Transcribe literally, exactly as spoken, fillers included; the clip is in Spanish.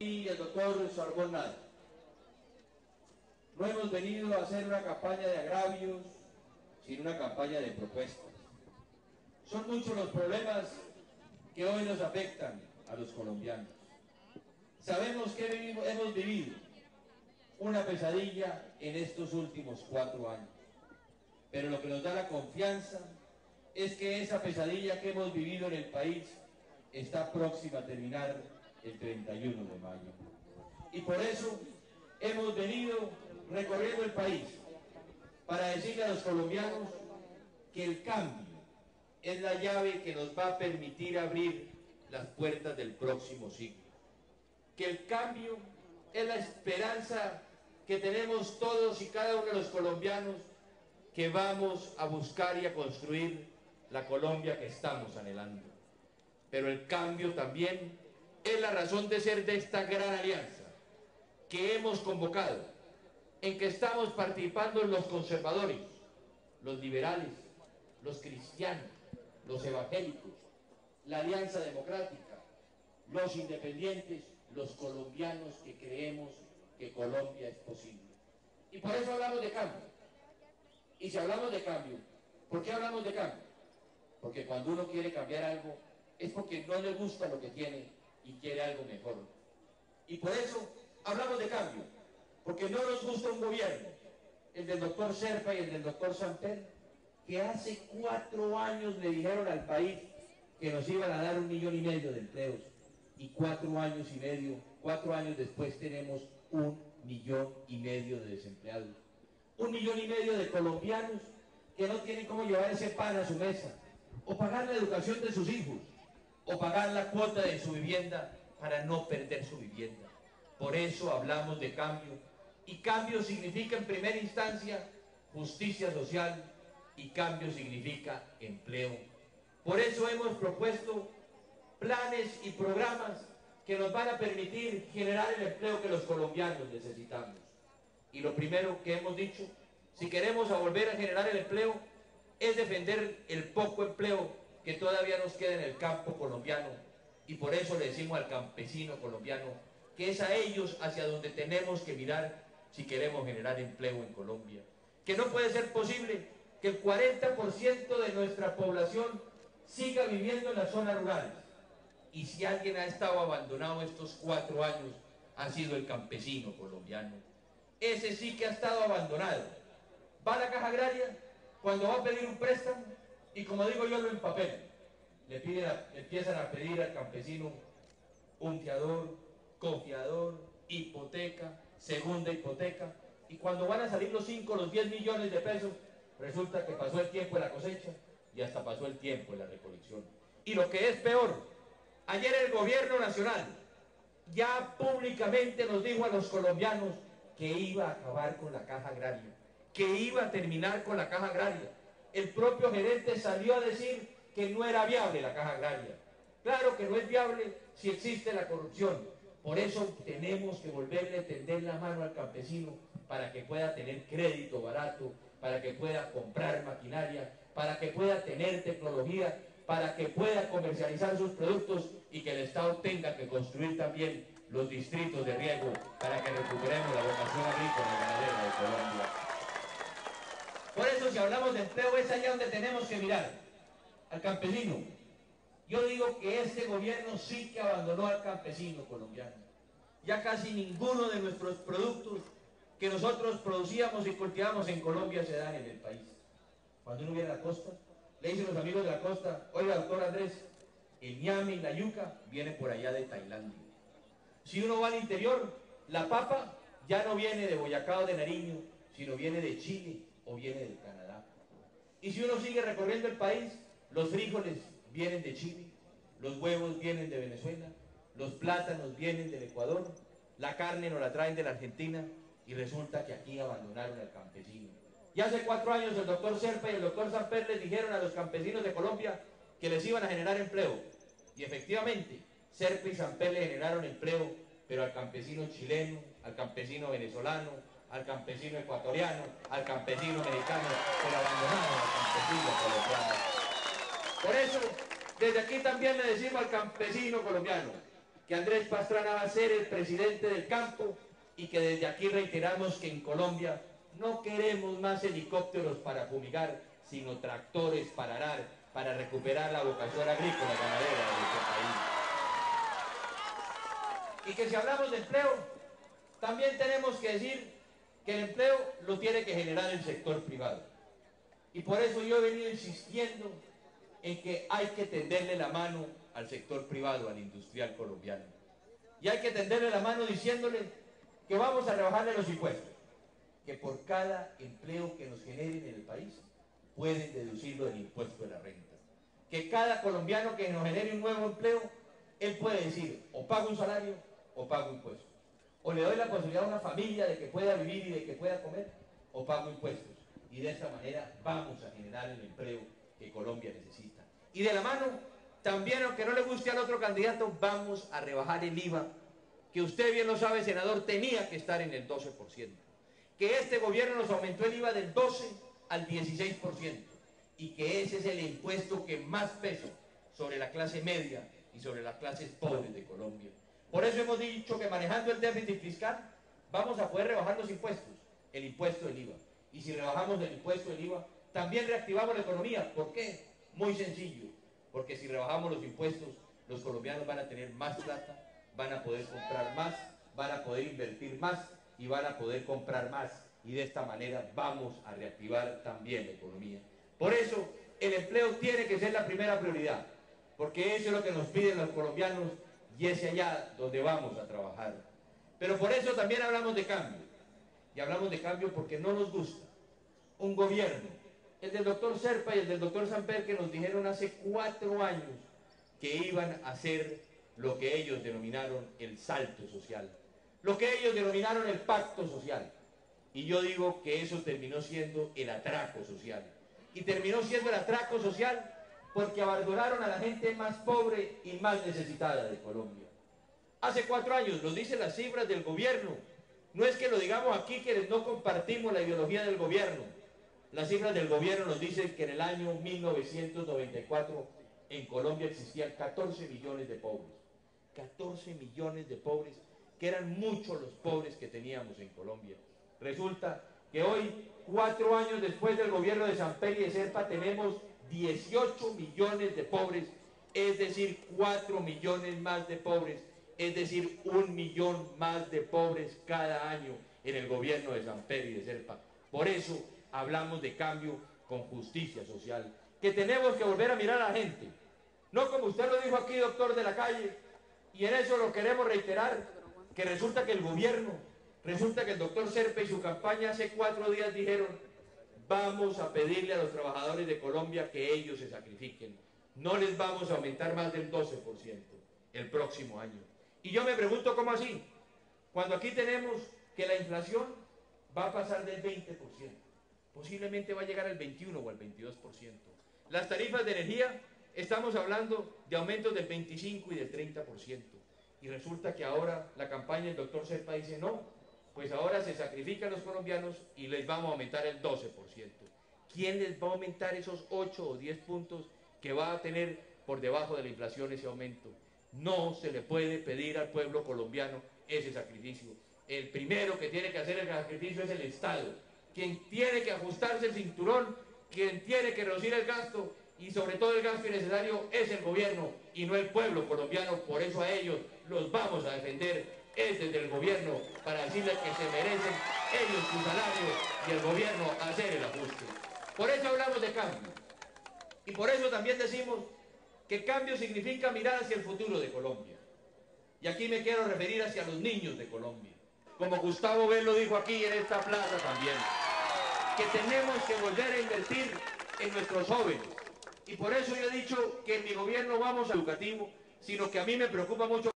Y el doctor Sarbón Nada. No hemos venido a hacer una campaña de agravios, sino una campaña de propuestas. Son muchos los problemas que hoy nos afectan a los colombianos. Sabemos que vivimos, hemos vivido una pesadilla en estos últimos cuatro años, pero lo que nos da la confianza es que esa pesadilla que hemos vivido en el país está próxima a terminar el treinta y uno de mayo. Y por eso hemos venido recorriendo el país para decirle a los colombianos que el cambio es la llave que nos va a permitir abrir las puertas del próximo siglo. Que el cambio es la esperanza que tenemos todos y cada uno de los colombianos, que vamos a buscar y a construir la Colombia que estamos anhelando. Pero el cambio también es la razón de ser de esta gran alianza que hemos convocado, en que estamos participando los conservadores, los liberales, los cristianos, los evangélicos, la Alianza Democrática, los independientes, los colombianos que creemos que Colombia es posible. Y por eso hablamos de cambio. Y si hablamos de cambio, ¿por qué hablamos de cambio? Porque cuando uno quiere cambiar algo, es porque no le gusta lo que tiene y quiere algo mejor. Y por eso hablamos de cambio, porque no nos gusta un gobierno, el del doctor Serpa y el del doctor Samper, que hace cuatro años le dijeron al país que nos iban a dar un millón y medio de empleos, y cuatro años y medio, cuatro años después tenemos un millón y medio de desempleados, un millón y medio de colombianos que no tienen cómo llevar ese pan a su mesa, o pagar la educación de sus hijos, o pagar la cuota de su vivienda para no perder su vivienda. Por eso hablamos de cambio, y cambio significa en primera instancia justicia social, y cambio significa empleo. Por eso hemos propuesto planes y programas que nos van a permitir generar el empleo que los colombianos necesitamos. Y lo primero que hemos dicho, si queremos volver a generar el empleo, es defender el poco empleo que todavía nos queda en el campo colombiano. Y por eso le decimos al campesino colombiano que es a ellos hacia donde tenemos que mirar si queremos generar empleo en Colombia. Que no puede ser posible que el cuarenta por ciento de nuestra población siga viviendo en las zonas rurales. Y si alguien ha estado abandonado estos cuatro años, ha sido el campesino colombiano. Ese sí que ha estado abandonado. Va a la caja agraria cuando va a pedir un préstamo y, como digo yo, lo empapela. Le, piden a, le empiezan a pedir al campesino un fiador, cofiador, hipoteca, segunda hipoteca, y cuando van a salir los cinco, los diez millones de pesos, resulta que pasó el tiempo de la cosecha y hasta pasó el tiempo de la recolección. Y lo que es peor, ayer el gobierno nacional ya públicamente nos dijo a los colombianos que iba a acabar con la caja agraria, que iba a terminar con la caja agraria. El propio gerente salió a decir que no era viable la caja agraria. Claro que no es viable si existe la corrupción. Por eso tenemos que volverle a tender la mano al campesino para que pueda tener crédito barato, para que pueda comprar maquinaria, para que pueda tener tecnología, para que pueda comercializar sus productos y que el Estado tenga que construir también los distritos de riego para que recuperemos la vocación agrícola y ganadera de Colombia. Por eso, si hablamos de empleo, es allá donde tenemos que mirar, al campesino. Yo digo que este gobierno sí que abandonó al campesino colombiano. Ya casi ninguno de nuestros productos que nosotros producíamos y cultivamos en Colombia se dan en el país. Cuando uno viene a la costa, le dicen los amigos de la costa: oiga, doctor Andrés, el ñame y la yuca vienen por allá de Tailandia. Si uno va al interior, la papa ya no viene de Boyacá o de Nariño, sino viene de Chile o viene de Canadá. Y si uno sigue recorriendo el país, los frijoles vienen de Chile, los huevos vienen de Venezuela, los plátanos vienen del Ecuador, la carne nos la traen de la Argentina, y resulta que aquí abandonaron al campesino. Y hace cuatro años el doctor Serpa y el doctor Samper les dijeron a los campesinos de Colombia que les iban a generar empleo. Y efectivamente, Serpa y Samper le generaron empleo, pero al campesino chileno, al campesino venezolano, al campesino ecuatoriano, al campesino mexicano, pero abandonaron al campesino colombiano. Por eso, desde aquí también le decimos al campesino colombiano que Andrés Pastrana va a ser el presidente del campo y que desde aquí reiteramos que en Colombia no queremos más helicópteros para fumigar, sino tractores para arar, para recuperar la vocación agrícola y ganadera de nuestro país. Y que si hablamos de empleo, también tenemos que decir que el empleo lo tiene que generar el sector privado. Y por eso yo he venido insistiendo en que hay que tenderle la mano al sector privado, al industrial colombiano. Y hay que tenderle la mano diciéndole que vamos a rebajarle los impuestos, que por cada empleo que nos generen en el país pueden deducirlo del impuesto de la renta. Que cada colombiano que nos genere un nuevo empleo, él puede decir, o pago un salario o pago impuestos. O le doy la posibilidad a una familia de que pueda vivir y de que pueda comer, o pago impuestos. Y de esta manera vamos a generar el empleo que Colombia necesita. Y de la mano, también aunque no le guste al otro candidato, vamos a rebajar el I V A, que usted bien lo sabe, senador, tenía que estar en el doce por ciento. Que este gobierno nos aumentó el I V A del doce al dieciséis por ciento. Y que ese es el impuesto que más peso sobre la clase media y sobre las clases pobres de Colombia. Por eso hemos dicho que manejando el déficit fiscal vamos a poder rebajar los impuestos, el impuesto del I V A. Y si rebajamos el impuesto del I V A, también reactivamos la economía. ¿Por qué? Muy sencillo. Porque si rebajamos los impuestos, los colombianos van a tener más plata, van a poder comprar más, van a poder invertir más y van a poder comprar más. Y de esta manera vamos a reactivar también la economía. Por eso, el empleo tiene que ser la primera prioridad. Porque eso es lo que nos piden los colombianos y es allá donde vamos a trabajar. Pero por eso también hablamos de cambio. Y hablamos de cambio porque no nos gusta un gobierno, el del doctor Serpa y el del doctor Samper, que nos dijeron hace cuatro años que iban a hacer lo que ellos denominaron el salto social, lo que ellos denominaron el pacto social. Y yo digo que eso terminó siendo el atraco social. Y terminó siendo el atraco social porque abandonaron a la gente más pobre y más necesitada de Colombia. Hace cuatro años, nos dicen las cifras del gobierno, no es que lo digamos aquí quienes no compartimos la ideología del gobierno. Las cifras del gobierno nos dicen que en el año mil novecientos noventa y cuatro en Colombia existían catorce millones de pobres. catorce millones de pobres, que eran muchos los pobres que teníamos en Colombia. Resulta que hoy, cuatro años después del gobierno de Samper y de Serpa, tenemos dieciocho millones de pobres, es decir, cuatro millones más de pobres, es decir, un millón más de pobres cada año en el gobierno de Samper y de Serpa. Por eso hablamos de cambio con justicia social, que tenemos que volver a mirar a la gente, no como usted lo dijo aquí, doctor de la calle, y en eso lo queremos reiterar, que resulta que el gobierno, resulta que el doctor Serpa y su campaña hace cuatro días dijeron, vamos a pedirle a los trabajadores de Colombia que ellos se sacrifiquen, no les vamos a aumentar más del doce por ciento el próximo año. Y yo me pregunto, ¿cómo así? Cuando aquí tenemos que la inflación va a pasar del veinte por ciento, posiblemente va a llegar al veintiuno o al veintidós por ciento. Las tarifas de energía, estamos hablando de aumentos del veinticinco y del treinta por ciento. Y resulta que ahora la campaña del doctor Serpa dice, no, pues ahora se sacrifican los colombianos y les vamos a aumentar el doce por ciento. ¿Quién les va a aumentar esos ocho o diez puntos que va a tener por debajo de la inflación ese aumento? No se le puede pedir al pueblo colombiano ese sacrificio. El primero que tiene que hacer el sacrificio es el Estado, quien tiene que ajustarse el cinturón, quien tiene que reducir el gasto y sobre todo el gasto innecesario es el gobierno y no el pueblo colombiano. Por eso a ellos los vamos a defender, es desde el gobierno, para decirles que se merecen ellos su salario y el gobierno hacer el ajuste. Por eso hablamos de cambio y por eso también decimos que cambio significa mirar hacia el futuro de Colombia. Y aquí me quiero referir hacia los niños de Colombia. Como Gustavo Bell lo dijo aquí en esta plaza también, que tenemos que volver a invertir en nuestros jóvenes. Y por eso yo he dicho que en mi gobierno vamos a educativo, sino que a mí me preocupa mucho